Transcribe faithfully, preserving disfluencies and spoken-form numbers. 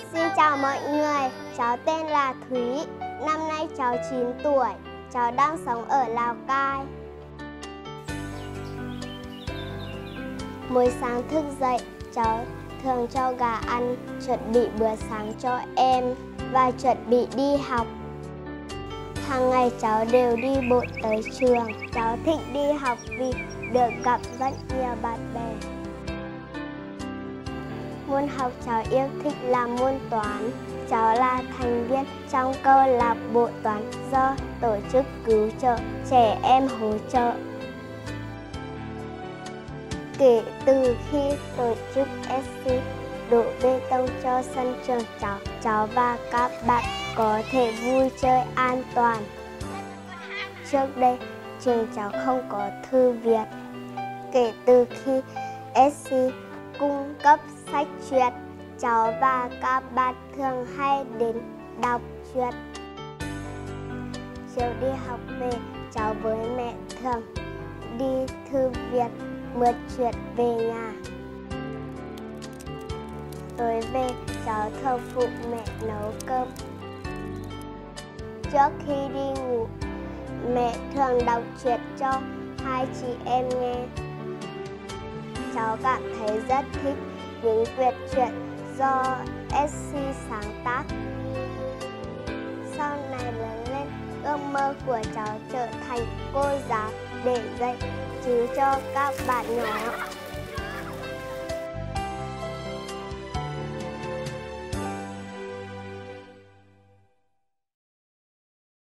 Xin chào mọi người, cháu tên là Thuy, năm nay cháu chín tuổi, cháu đang sống ở Lào Cai. Mỗi sáng thức dậy, cháu thường cho gà ăn, chuẩn bị bữa sáng cho em và chuẩn bị đi học. Hàng ngày cháu đều đi bộ tới trường. Cháu thích đi học vì được gặp rất nhiều bạn bè. Môn học cháu yêu thích là môn toán. Cháu là thành viên trong câu lạc bộ toán do tổ chức cứu trợ trẻ em hỗ trợ. Kể từ khi tổ chức ét xê đổ bê tông cho sân trường cháu, cháu và các bạn có thể vui chơi an toàn. Trước đây, trường cháu không có thư viện. Kể từ khi ét xê cung cấp sách truyện, cháu và các bạn thường hay đến đọc truyện. Chiều đi học về, cháu với mẹ thường đi thư viện mượn truyện về nhà. Tối về, cháu thường phụ mẹ nấu cơm. Trước khi đi ngủ, mẹ thường đọc truyện cho hai chị em nghe. Cháu cảm thấy rất thích những quyển truyện do ét xê sáng tác. Sau này lớn lên, ước mơ của cháu trở thành cô giáo để dạy chữ cho các bạn nhỏ.